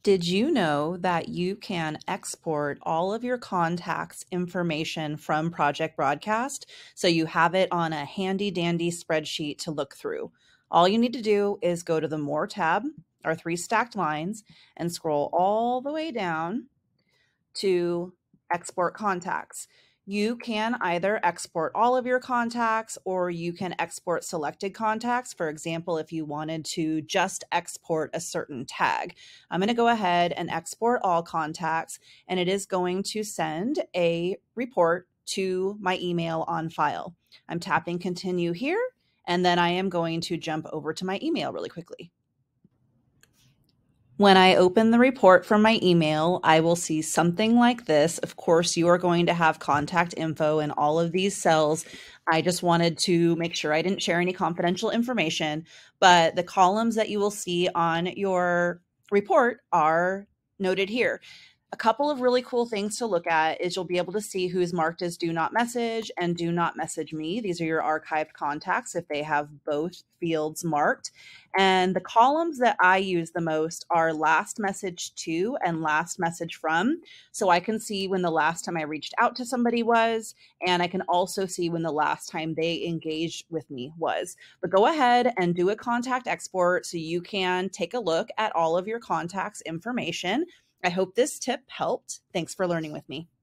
Did you know that you can export all of your contacts information from Project Broadcast so you have it on a handy dandy spreadsheet to look through? All you need to do is go to the More tab, or three stacked lines, and scroll all the way down to export contacts. You can either export all of your contacts or you can export selected contacts. For example, if you wanted to just export a certain tag, I'm going to go ahead and export all contacts, and it is going to send a report to my email on file. I'm tapping continue here, and then I am going to jump over to my email really quickly. When I open the report from my email, I will see something like this. Of course, you are going to have contact info in all of these cells. I just wanted to make sure I didn't share any confidential information, but the columns that you will see on your report are noted here. A couple of really cool things to look at is you'll be able to see who's marked as do not message and do not message me. These are your archived contacts if they have both fields marked. And the columns that I use the most are last message to and last message from. So I can see when the last time I reached out to somebody was, and I can also see when the last time they engaged with me was. But go ahead and do a contact export so you can take a look at all of your contacts information. I hope this tip helped. Thanks for learning with me.